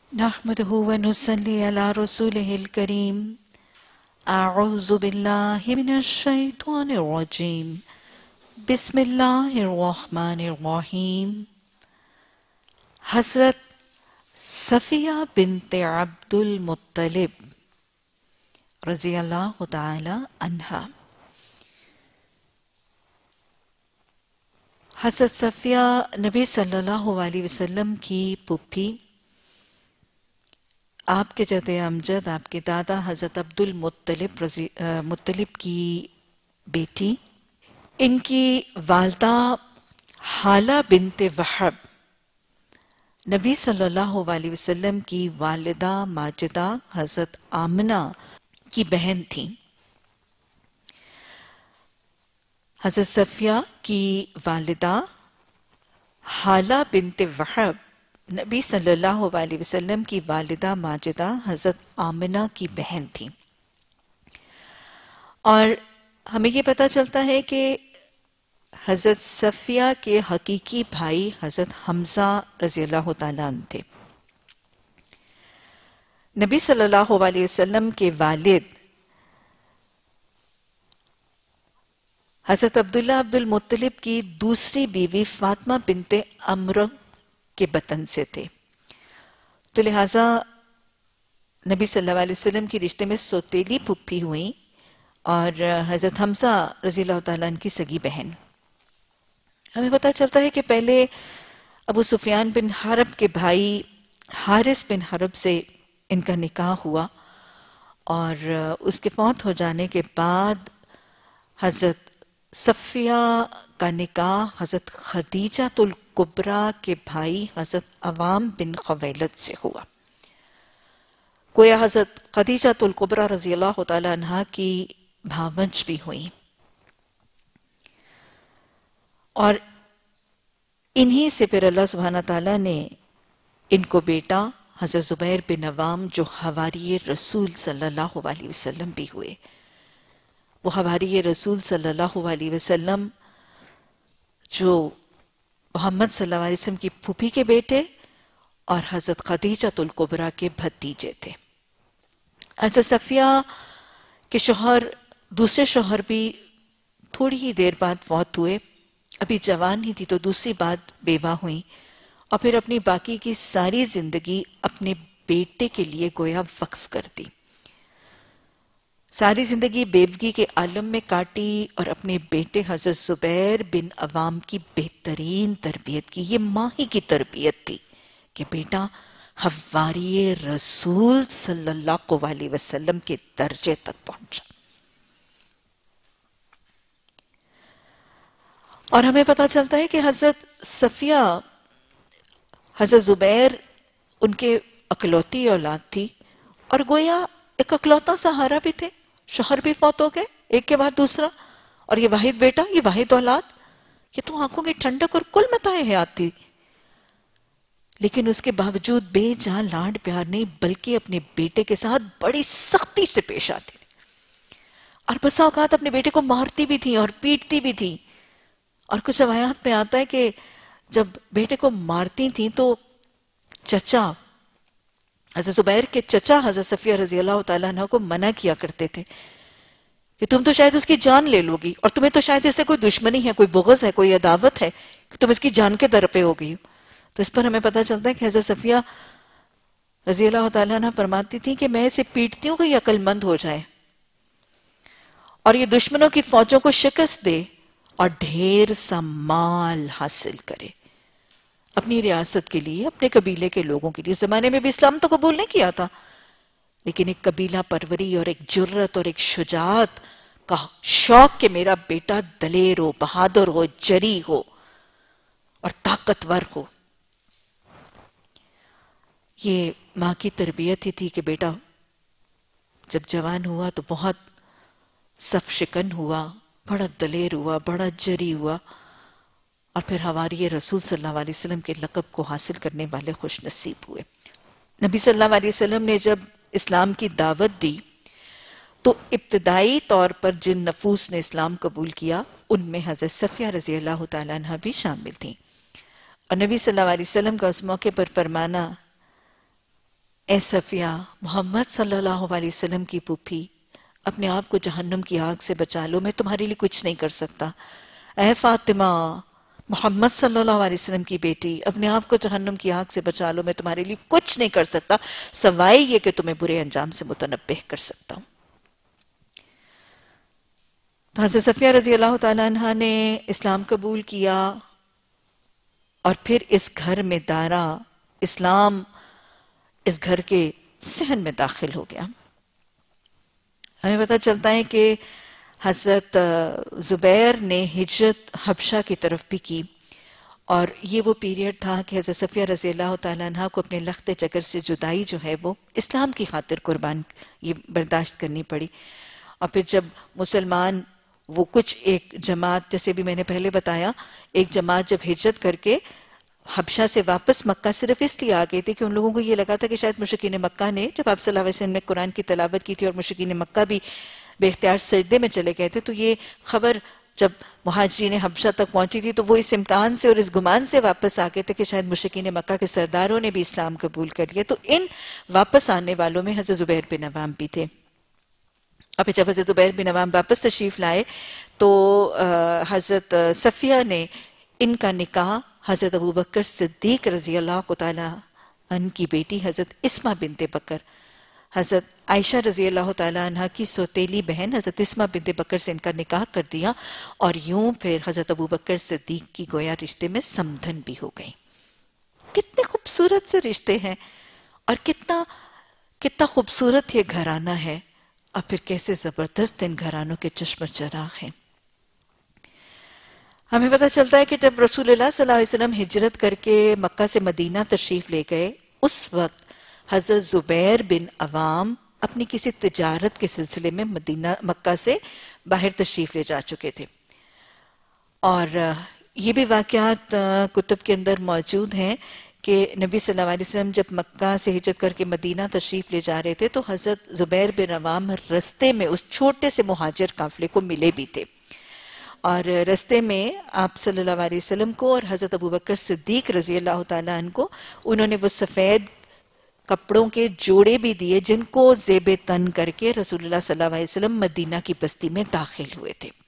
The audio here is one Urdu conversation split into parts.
नहमदुहु व नुसल्ली अला रसूलिहिल करीम। अऊज़ु बिल्लाहि मिनश शैतानिर रजीम। बिस्मिल्लाहिर रहमानिर रहीम। हज़रत सफिया बिन्ते अब्दुल मुत्तलिब रज़ियल्लाहु ताला अन्हा। हज़रत सफिया नबी सल्लल्लाहु अलैहि वसल्लम की पुप्पी, आपके जद अमजद आपके दादा हज़रत अब्दुल मुत्तलिब की बेटी, इनकी वालदा हाला बिन्ते वहब नबी सल्लल्लाहु अलैहि वसल्लम की वालिदा माजिदा हज़रत आमिना की बहन थी। हज़रत सफिया की वालिदा हाला बिन्ते वहब नबी सल्लल्लाहु अलैहि वसल्लम की वालिदा माजिदा हज़रत आमिना की बहन थी। और हमें ये पता चलता है कि हज़रत सफिया के हकीकी भाई हज़रत हमजा रज़ियल्लाहु ताला अन्हु थे। नबी सल्लल्लाहु अलैहि वसल्लम के वालिद हज़रत अब्दुल मुत्तलिब की दूसरी बीवी फातिमा बिन्ते अम्र के बतन से थे, तो लिहाजा नबी सल्लल्लाहु अलैहि वसल्लम की रिश्ते में सौतेली फुप्पी हुई और हज़रत हमजा रज़ियल्लाहु ताला अन्हु की सगी बहन। हमें पता चलता है कि पहले अबू सुफियान बिन हरब के भाई हारिस बिन हरब से इनका निकाह हुआ और उसके फौत हो जाने के बाद हज़रत सफिया का निकाह हज़रत खदीजातुल कुबरा के भाई हज़रत अवाम बिन खवैलद से हुआ। गोया हज़रत खदीजातुल कुबरा रज़ियल्लाहु ताला अन्हा की भावंज भी हुई और इन्हीं से फिर अल्लाह सुब्हाना ताला ने इनको बेटा हज़रत ज़ुबैर बिन अवाम जो हवारी रसूल सल्लल्लाहु अलैहि वसल्लम भी हुए। वो हवारी रसूल सल्लल्लाहु अलैहि वसल्लम जो मोहम्मद सल्लल्लाहु अलैहि वसल्लम की फूफी के बेटे और हज़रत खदीजातुल कुबरा के भतीजे थे। हज़रत सफिया के शौहर दूसरे शौहर भी थोड़ी ही देर बाद फौत हुए, अभी जवान ही थी तो दूसरी बार बेवा हुई और फिर अपनी बाकी की सारी जिंदगी अपने बेटे के लिए गोया वक्फ कर दी। सारी जिंदगी बेवगी के आलम में काटी और अपने बेटे हज़रत ज़ुबैर बिन अवाम की बेहतरीन तरबियत की। ये माँ ही की तरबियत थी कि बेटा हवारी रसूल सल्लल्लाहु अलैहि वसल्लम के दर्जे तक पहुंचा। और हमें पता चलता है कि हज़रत सफिया हज़रत ज़ुबैर उनके अकलौती औलाद थी और गोया एक अकलौता सहारा भी थे। शौहर भी फौत हो गए एक के बाद दूसरा और ये वाहिद बेटा, ये वाहिद औलाद, ये तो आंखों की ठंडक और कुल मताए हयात थी। लेकिन उसके बावजूद बेजान लाड प्यार नहीं बल्कि अपने बेटे के साथ बड़ी सख्ती से पेश आती थी और बसा औकात अपने बेटे को मारती भी थी और पीटती भी थी। और कुछ रवायात में आता है कि जब बेटे को मारती थी तो चचा हज़रत ज़ुबैर के चचा हज़रत सफिया रज़ियल्लाहु ताला अन्हा को मना किया करते थे कि तुम तो शायद उसकी जान ले लोगी और तुम्हें तो शायद इससे कोई दुश्मनी है, कोई बुग़्ज़ है, कोई अदावत है कि तुम इसकी जान के दर पे हो गई हो। तो इस पर हमें पता चलता है कि हज़रत सफिया रज़ियल्लाहु ताला अन्हा फरमाती थी कि मैं इसे पीटती हूँ कि ये अक्लमंद हो जाए और ये दुश्मनों की फौजों को शिकस्त दे और ढेर सा माल हासिल करे अपनी रियासत के लिए, अपने कबीले के लोगों के लिए। इस जमाने में भी इस्लाम तो कबूल नहीं किया था, लेकिन एक कबीला परवरी और एक जुर्रत और एक शुजात का शौक कि मेरा बेटा दलेर हो, बहादुर हो, जरी हो और ताकतवर हो। ये माँ की तरबियत ही थी कि बेटा जब जवान हुआ तो बहुत सफ शिकन हुआ, बड़ा दलेर हुआ, बड़ा जरी हुआ और फिर हवारी रसूल सल्लल्लाहु अलैहि वसल्लम के लक़ब को हासिल करने वाले खुश नसीब हुए। नबी सल्लल्लाहु अलैहि वसल्लम ने जब इस्लाम की दावत दी तो इब्तिदाई तौर पर जिन नफूस ने इस्लाम कबूल किया उनमें हज़रत सफिया रज़ियल्लाहु ताला अन्हा भी शामिल थी। और नबी सल्लल्लाहु अलैहि वसल्लम का उस मौके पर फरमाना اے صفیہ، محمد صلی اللہ علیہ وسلم کی پھوپھی، اپنے آپ کو جہنم کی آگ سے بچا لو، میں تمہارے لیے کچھ نہیں کر سکتا۔ اے فاطمہ، محمد صلی اللہ علیہ وسلم کی بیٹی، اپنے آپ کو جہنم کی آگ سے بچا لو، میں تمہارے لیے کچھ نہیں کر سکتا سوائے یہ کہ تمہیں برے انجام سے متنبہ کر سکتا ہوں۔ تو حضرت صفیہ رضی اللہ تعالیٰ عنہ نے اسلام قبول کیا اور پھر اس گھر میں دارا اسلام اس گھر کے صحن میں داخل ہو گیا۔ ہمیں پتہ چلتا ہے کہ حضرت زبیر نے ہجرت حبشہ کی طرف بھی کی، اور یہ وہ پیریڈ تھا کہ حضرت صفیہ رضی اللہ تعالیٰ عنہ کو اپنے لخت جگر سے جدائی جو ہے وہ اسلام کی خاطر قربان یہ برداشت کرنی پڑی۔ اور پھر جب مسلمان وہ کچھ ایک جماعت، جیسے بھی میں نے پہلے بتایا، ایک جماعت جب ہجرت کر کے حبشہ سے واپس مکہ صرف اس لیے آ گئی تھی کہ ان لوگوں کو یہ لگا تھا کہ شاید مشرکین مکہ نے، جب آپ صلی اللہ علیہ وسلم نے قرآن کی تلاوت کی تھی اور مشرکین مکہ بھی بے اختیار سجدے میں چلے گئے تھے، تو یہ خبر جب مہاجرین حبشہ تک پہنچی تھی تو وہ اس امکان سے اور اس گمان سے واپس آ گئے تھے کہ شاید مشرکین مکہ کے سرداروں نے بھی اسلام قبول کر لیا۔ تو ان واپس آنے والوں میں حضرت زبیر بن عوام بھی تھے۔ اور پھر جب حضرت زبیر بن عوام واپس تشریف لائے تو حضرت صفیہ نے ان کا نکاح حضرت ابوبکر صدیق رضی اللہ تعالیٰ عنہ کی بیٹی حضرت اسمہ بنت بکر، حضرت عائشہ رضی اللہ تعالیٰ عنہ کی سوتیلی بہن حضرت اسمہ بنت بکر سے ان کا نکاح کر دیا، اور یوں پھر حضرت ابوبکر صدیق کی گویا رشتے میں سمدھن بھی ہو گئی۔ کتنے خوبصورت سے رشتے ہیں، اور کتنا خوبصورت یہ گھرانہ ہے، اور پھر کیسے زبردست ان گھرانوں کے چشم چراغ ہیں۔ ہمیں پتہ چلتا ہے کہ جب رسول اللہ صلی اللہ علیہ وسلم ہجرت کر کے مکہ سے مدینہ تشریف لے گئے، اس وقت حضرت زبیر بن عوام اپنی کسی تجارت کے سلسلے میں مکہ سے باہر تشریف لے جا چکے تھے، اور یہ بھی واقعات کتب کے اندر موجود ہیں کہ نبی صلی اللہ علیہ وسلم جب مکہ سے ہجرت کر کے مدینہ تشریف لے جا رہے تھے تو حضرت زبیر بن عوام رستے میں اس چھوٹے سے مہاجر قافلے کو ملے بھی تھے، اور رستے میں آپ صلی اللہ علیہ وسلم کو اور حضرت ابوبکر صدیق رضی اللہ تعالیٰ عنہ کو انہوں نے وہ سفید کپڑوں کے جوڑے بھی دیے جن کو زیب تن کر کے رسول اللہ صلی اللہ علیہ وسلم مدینہ کی بستی میں داخل ہوئے تھے۔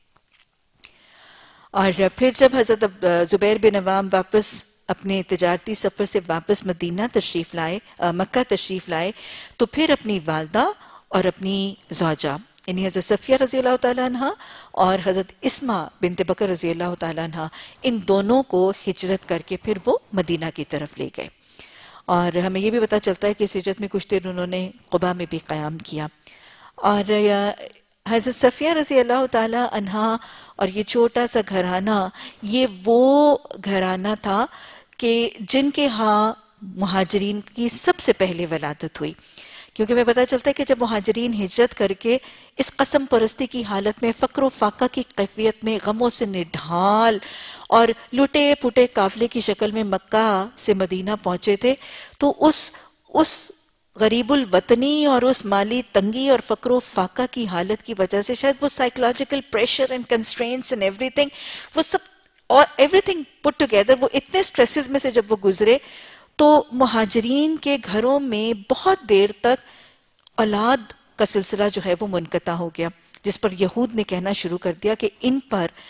اور پھر جب حضرت زبیر بن عوام واپس اپنے تجارتی سفر سے واپس مدینہ تشریف لائے، مکہ تشریف لائے، تو پھر اپنی والدہ اور اپنی زوجہ یعنی حضرت صفیہ رضی اللہ تعالیٰ عنہ اور حضرت اسمہ بنت بکر رضی اللہ تعالیٰ عنہ، ان دونوں کو ہجرت کر کے پھر وہ مدینہ کی طرف لے گئے، اور ہمیں یہ بھی پتہ چلتا ہے کہ اس ہجرت میں کچھ دیر انہوں نے قباء میں بھی قیام کیا۔ اور حضرت صفیہ رضی اللہ تعالیٰ عنہ اور یہ چھوٹا سا گھرانہ، یہ وہ گھرانہ تھا کہ جن کے ہاں مہاجرین کی سب سے پہلے ولادت ہوئی، کیونکہ ہمیں پتہ چلتا ہے کہ جب مہاجرین ہجرت کر کے اس قسم پرستی کی حالت میں، فقر و فاقہ کی کیفیت میں، غموں سے نڈھال اور لٹے پھٹے قافلے کی شکل میں مکہ سے مدینہ پہنچے تھے، تو اس غریب الوطنی اور اس مالی تنگی اور فقر و فاقہ کی حالت کی وجہ سے شاید وہ psychological pressure and constraints and everything, وہ سب اور ایوری تھنگ پٹ ٹوگیدر، وہ اتنے سٹریسز میں سے جب وہ گزرے تو مہاجرین کے گھروں میں بہت دیر تک اولاد کا سلسلہ جو ہے وہ منقطع ہو گیا، جس پر یہود نے کہنا شروع کر دیا کہ ان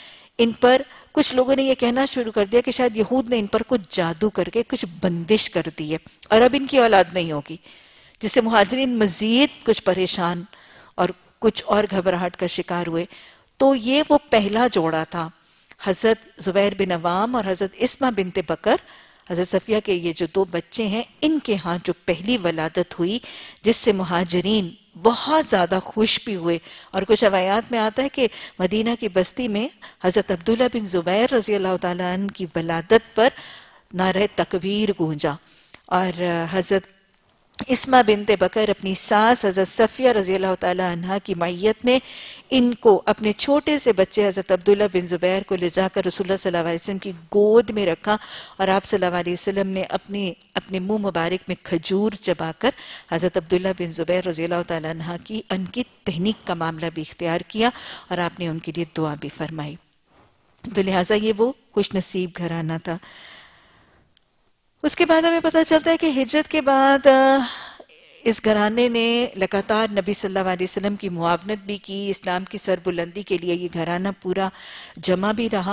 پر کچھ لوگوں نے یہ کہنا شروع کر دیا کہ شاید یہود نے ان پر کچھ جادو کر کے کچھ بندش کر دی ہے اور اب ان کی اولاد نہیں ہوگی، جس سے مہاجرین مزید کچھ پریشان اور کچھ اور گھبراہٹ کا شکار ہوئے۔ تو یہ وہ پہلا جوڑا تھا، حضرت زبیر بن عوام اور حضرت اسمہ بنت بکر، حضرت صفیہ کے یہ جو دو بچے ہیں، ان کے ہاں جو پہلی ولادت ہوئی، جس سے مہاجرین بہت زیادہ خوش بھی ہوئے، اور کچھ روایات میں آتا ہے کہ مدینہ کی بستی میں حضرت عبداللہ بن زبیر رضی اللہ تعالیٰ عنہ کی ولادت پر نعرہ تکبیر گونجا، اور حضرت اسمہ بنت بکر اپنی ساس حضرت صفیہ رضی اللہ تعالیٰ عنہ کی معیت میں ان کو اپنے چھوٹے سے بچے حضرت عبداللہ بن زبیر کو لے جا کر رسول اللہ صلی اللہ علیہ وسلم کی گود میں رکھا، اور آپ صلی اللہ علیہ وسلم نے اپنے منہ مبارک میں کھجور چبا کر حضرت عبداللہ بن زبیر رضی اللہ تعالیٰ عنہ کی ان کی تہنیک کا معاملہ بھی اختیار کیا، اور آپ نے ان کے لیے دعا بھی فرمائی۔ تو لہٰذا یہ وہ خوش نصیب گھرانہ تھا۔ اس کے بعد ہمیں پتہ چلتا ہے کہ ہجرت کے بعد اس گھرانے نے لگاتار نبی صلی اللہ علیہ وسلم کی معاونت بھی کی، اسلام کی سربلندی کے لیے یہ گھرانہ پورا جمع بھی رہا۔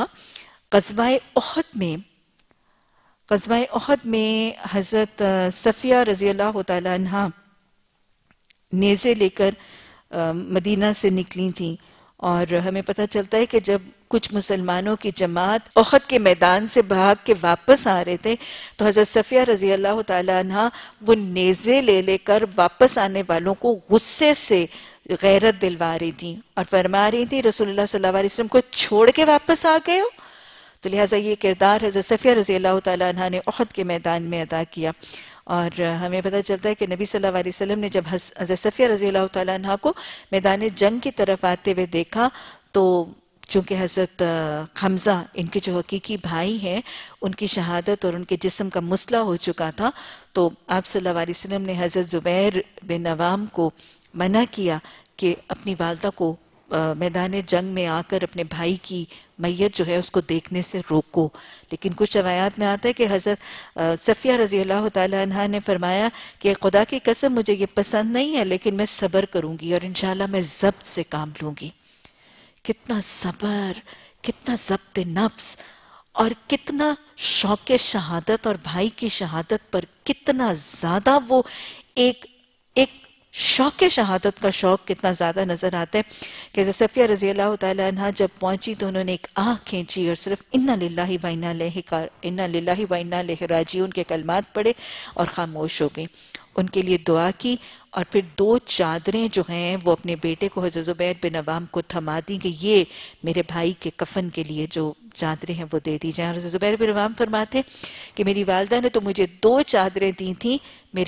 غزوہ احد میں حضرت صفیہ رضی اللہ تعالی عنہ نیزے لے کر مدینہ سے نکلی تھیں، اور ہمیں پتہ چلتا ہے کہ جب کچھ مسلمانوں کی جماعت احد کے میدان سے بھاگ کے واپس آ رہے تھے تو حضرت صفیہ رضی اللہ تعالی عنہ وہ نیزے لے لے کر واپس آنے والوں کو غصے سے غیرت دلوا رہی تھیں، اور فرما رہی تھیں رسول اللہ صلی اللہ علیہ وسلم کو چھوڑ کے واپس آ گئے ہو۔ تو لہٰذا یہ کردار حضرت صفیہ رضی اللہ تعالی عنہ نے احد کے میدان میں ادا کیا، اور ہمیں پتہ چلتا ہے کہ نبی صلی اللہ علیہ وسلم نے جب حضرت صفیہ رضی اللہ تعالی عنہ کو میدان جنگ کی طرف آتے ہوئے دیکھا تو چونکہ حضرت حمزہ ان کے جو حقیقی بھائی ہیں ان کی شہادت اور ان کے جسم کا مسئلہ ہو چکا تھا، تو آپ صلی اللہ علیہ وسلم نے حضرت زبیر بن عوام کو منع کیا کہ اپنی والدہ کو میدان جنگ میں آ کر اپنے بھائی کی میت جو ہے اس کو دیکھنے سے روکو۔ لیکن کچھ روایات میں آتا ہے کہ حضرت صفیہ رضی اللہ تعالی عنہ نے فرمایا کہ خدا کی قسم مجھے یہ پسند نہیں ہے، لیکن میں صبر کروں گی اور انشاءاللہ میں ضبط سے کام لوں گی۔ کتنا صبر، کتنا ضبط نفس، اور کتنا شوق شہادت، اور بھائی کی شہادت پر کتنا زیادہ وہ ایک شوق شہادت کا شوق کتنا زیادہ نظر آتا ہے کہ حضرت صفیہ رضی اللہ تعالی عنہ جب پہنچی تو انہوں نے ایک آہ کھینچی اور صرف انا للہ و انا الیہ راجعون کے کلمات پڑھے اور خاموش ہو گئی، ان کے لیے دعا کی، اور پھر 2 چادریں جو ہیں وہ اپنے بیٹے کو حضرت زبیر بن عوام کو تھما دی کہ یہ میرے بھائی کے کفن کے لیے جو چادریں ہیں وہ دے دی جائیں۔ اور حضرت زبیر بن عوام فرماتے کہ میری والدہ نے تو مجھے 2 چادریں دی تھیں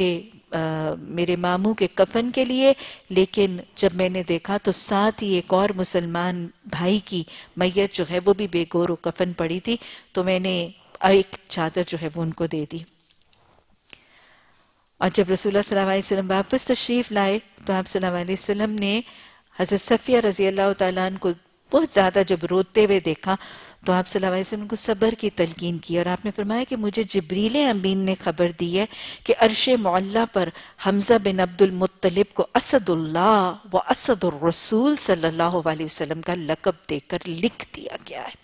میرے ماموں کے کفن کے لیے، لیکن جب میں نے دیکھا تو ساتھ ہی ایک اور مسلمان بھائی کی میت جو ہے وہ بھی بے گور و کفن پڑی تھی، تو میں نے ایک چادر جو ہے وہ ان کو دے دی۔ اور جب رسول اللہ صلی اللہ علیہ وسلم واپس تشریف لائے تو آپ صلی اللہ علیہ وسلم نے حضرت صفیہ رضی اللہ تعالیٰ عنہ کو بہت زیادہ جب روتے ہوئے دیکھا تو آپ صلی اللہ علیہ وسلم کو صبر کی تلقین کی، اور آپ نے فرمایا کہ مجھے جبریل امین نے خبر دی ہے کہ عرش معلیٰ پر حمزہ بن عبدالمطلب کو اسد اللہ و اسد الرسول صلی اللہ علیہ وسلم کا لقب دے کر لکھ دیا گیا ہے۔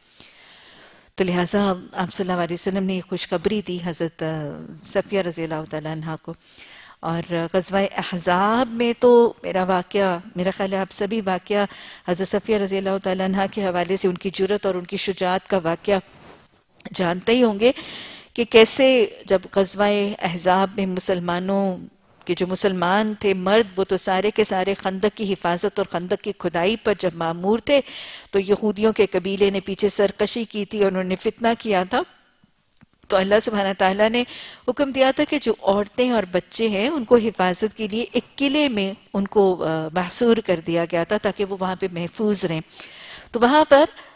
تو لہٰذا آپ صلی اللہ علیہ وسلم نے یہ خوشخبری دی حضرت صفیہ رضی اللہ تعالیٰ عنہ کو۔ اور غزوہ احزاب میں تو میرا خیال ہے آپ سبھی واقعہ حضرت صفیہ رضی اللہ تعالیٰ عنہ کے حوالے سے ان کی جرأت اور ان کی شجاعت کا واقعہ جانتے ہی ہوں گے کہ کیسے جب غزوہ احزاب میں مسلمانوں کہ جو مسلمان تھے مرد وہ تو سارے کے سارے خندق کی حفاظت اور خندق کی کھدائی پر جب معمور تھے تو یہودیوں کے قبیلے نے پیچھے سرکشی کی تھی اور انہوں نے فتنہ کیا تھا، تو اللہ سبحانہ تعالیٰ نے حکم دیا تھا کہ جو عورتیں اور بچے ہیں ان کو حفاظت کے لیے ایک قلعے میں ان کو محصور کر دیا گیا تھا تاکہ وہ وہاں پہ محفوظ رہیں۔ تو وہاں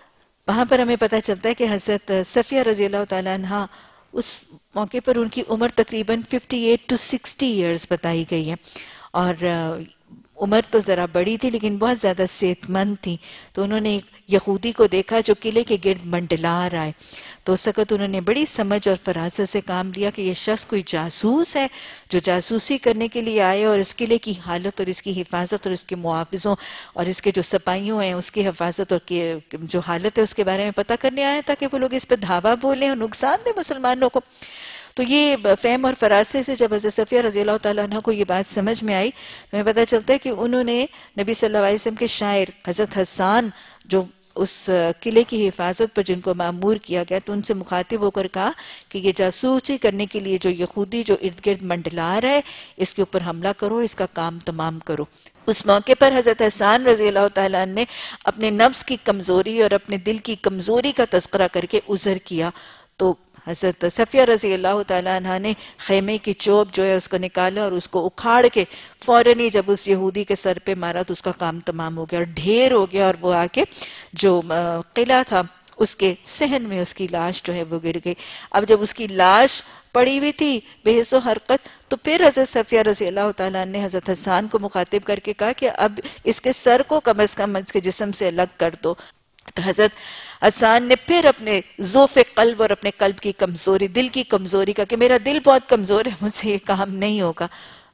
پر ہمیں پتہ چلتا ہے کہ حضرت صفیہ رضی اللہ تعالیٰ عنہ اس موقع پر ان کی عمر تقریباً 58 to 60 ایئرز بتائی گئی ہے، اور عمر تو ذرا بڑی تھی لیکن بہت زیادہ صحت مند تھی۔ تو انہوں نے ایک یہودی کو دیکھا جو قلعے کے گرد منڈلا رہا ہے، تو اس وقت انہوں نے بڑی سمجھ اور فراست سے کام لیا کہ یہ شخص کوئی جاسوس ہے جو جاسوسی کرنے کے لیے آئے، اور اس قلعے کی حالت اور اس کی حفاظت اور اس کے محافظوں اور اس کے جو سپاہیوں ہیں اس کی حفاظت اور جو حالت ہے اس کے بارے میں پتہ کرنے آیا تاکہ وہ لوگ اس پہ دھاوا بولیں اور نقصان دیں مسلمانوں کو۔ تو یہ فہم اور فراستے سے جب حضرت صفیہ رضی اللہ تعالیٰ عنہ کو یہ بات سمجھ میں آئی تو ہمیں پتہ چلتا ہے کہ انہوں نے نبی صلی اللہ علیہ وسلم کے شاعر حضرت حسان جو اس قلعے کی حفاظت پر جن کو معمور کیا گیا تو ان سے مخاطب ہو کر کہا کہ یہ جاسوسی کرنے کے لیے جو یہودی جو ارد گرد منڈلا رہا ہے اس کے اوپر حملہ کرو، اس کا کام تمام کرو۔ اس موقع پر حضرت حسان رضی اللہ تعالیٰ عنہ نے اپنے نفس کی کمزوری اور اپنے دل کی کمزوری کا تذکرہ کر کے عذر کیا، تو حضرت صفیہ رضی اللہ تعالیٰ عنہ نے خیمے کی چوب جو ہے اس کو نکالا اور اس کو اکھاڑ کے فوراً ہی جب اس یہودی کے سر پہ مارا تو اس کا کام تمام ہو گیا اور ڈھیر ہو گیا، اور وہ آ کے جو قلعہ تھا اس کے صحن میں اس کی لاش جو ہے وہ گر گئی۔ اب جب اس کی لاش پڑی ہوئی تھی بے حس و حرکت تو پھر حضرت صفیہ رضی اللہ تعالیٰ نے حضرت حسان کو مخاطب کر کے کہا کہ اب اس کے سر کو کم از کم اس کے جسم سے الگ کر دو۔ تو حضرت حسان نے پھر اپنے ضعف قلب اور اپنے قلب کی کمزوری، دل کی کمزوری کا کہ میرا دل بہت کمزور ہے، مجھ سے یہ کام نہیں ہوگا،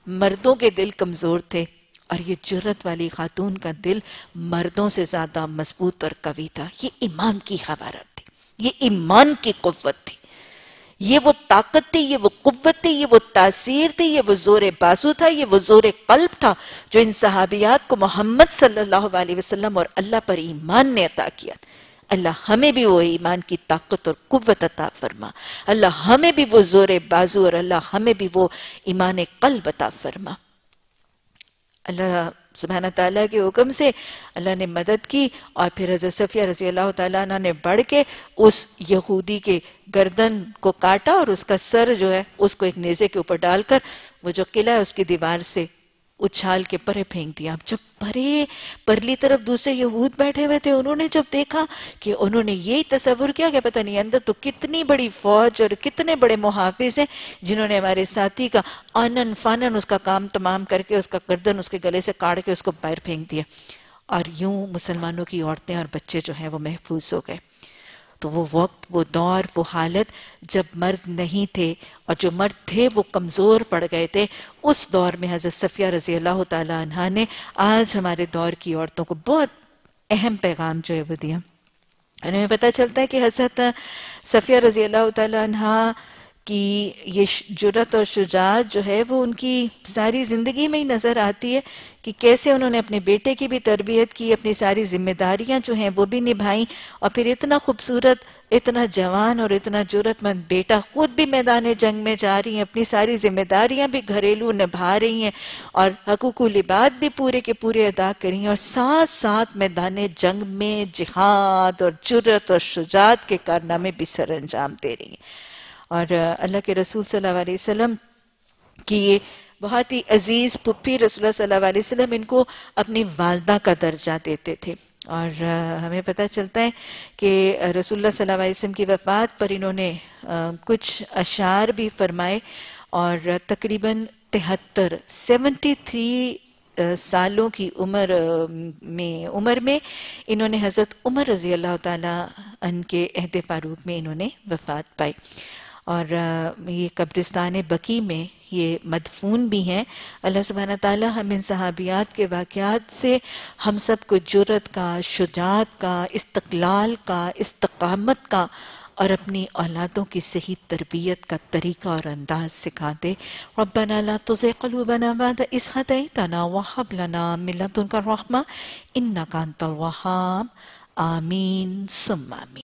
मर्दों के दिल कमजोर थे और ये जुर्रत वाली खातून का दिल मर्दों से ज्यादा मजबूत और कवी था। ये ईमान की हरारत थी, ये ईमान की कुव्वत थी, ये वो ताकत थी, ये वो कुव्वत थी, ये वो तासीर थी, ये वो जोर बाजू था, ये वो जोर कल्ब था जो इन सहाबियात को मोहम्मद सल्लल्लाहु अलैहि वसल्लम और अल्लाह पर ईमान ने अता किया। अल्लाह हमें भी वो ईमान की ताकत और कुव्वत अता फरमा, अल्लाह हमें भी वो जोर बाजू और अल्लाह हमें भी वो ईमान कल्ब अता फरमा। अल्लाह सुब्हान ताला के हुक्म से अल्लाह ने मदद की और फिर हज़रत सफिया रज़ी अल्लाह ताला अन्हा ने बढ़ के उस यहूदी के गर्दन को काटा और उसका सर जो है उसको एक नेज़े के ऊपर डालकर वो जो किला है उसकी दीवार से उछाल के परे फेंक दिया। जब परे परली तरफ दूसरे यहूद बैठे हुए थे, उन्होंने जब देखा कि उन्होंने यही तस्वुर किया कि पता नहीं अंदर तो कितनी बड़ी फौज और कितने बड़े मुहाफिज हैं जिन्होंने हमारे साथी का आनन फानन उसका काम तमाम करके उसका गर्दन उसके गले से काट के उसको बाहर फेंक दिया और यूं मुसलमानों की औरतें और बच्चे जो हैं वो महफूज हो गए। तो वो वक्त, वो दौर, वो हालत जब मर्द नहीं थे और जो मर्द थे वो कमजोर पड़ गए थे, उस दौर में हज़रत सफिया रज़ी अल्लाह ताला अन्हा ने आज हमारे दौर की औरतों को बहुत अहम पैगाम जो है वो दिया। हमें पता चलता है कि हज़रत सफिया रज़ी अल्लाह ताला अन्हा कि ये जुर्रत और शुजाअत जो है वो उनकी सारी ज़िंदगी में ही नज़र आती है कि कैसे उन्होंने अपने बेटे की भी तरबियत की, अपनी सारी जिम्मेदारियां जो हैं वो भी निभाई और फिर इतना खूबसूरत, इतना जवान और इतना जुर्रतमंद बेटा खुद भी मैदान जंग में जा रही हैं, अपनी सारी जिम्मेदारियां भी घरेलू निभा रही हैं और हकूकुल इबाद भी पूरे के पूरे अदा करी हैं और साथ साथ मैदान जंग में जिहाद और जुर्रत और शुजाअत के कारनामे भी सर अंजाम दे रही हैं। और अल्लाह के रसूल सल्लल्लाहु अलैहि वसल्लम की ये बहुत ही अजीज पुप्पी रसूलुल्लाह सल्लल्लाहु अलैहि वसल्लम इनको अपनी वालदा का दर्जा देते थे। और हमें पता चलता है कि रसूलुल्लाह सल्लल्लाहु अलैहि वसल्लम की वफ़ात पर इन्होंने कुछ अशार भी फरमाए और तकरीबन 73 सालों की उम्र में इन्होंने हज़रत उमर रज़ी अल्लाह ताला अन के अहद फारूक में इन्होंने वफ़ात पाई और ये कब्रिस्तान बकी में ये मदफून भी हैं। अल्लाह सुब्हानहू ताला हम इन सहाबियात के वाक़यात से हम सब को जुर्रत का, शुजाअत का, इस्तक़लाल का, इस्तक़ामत का और अपनी औलादों की सही तरबियत का तरीका और अंदाज सिखा दे। रब्बना ला तुज़िग़ क़ुलूबना बअद इज़ हदैतना व हब लना मिन लदुनका रहमा इन्नका अंतल वहाब। आमीन सुम्मा आमीन।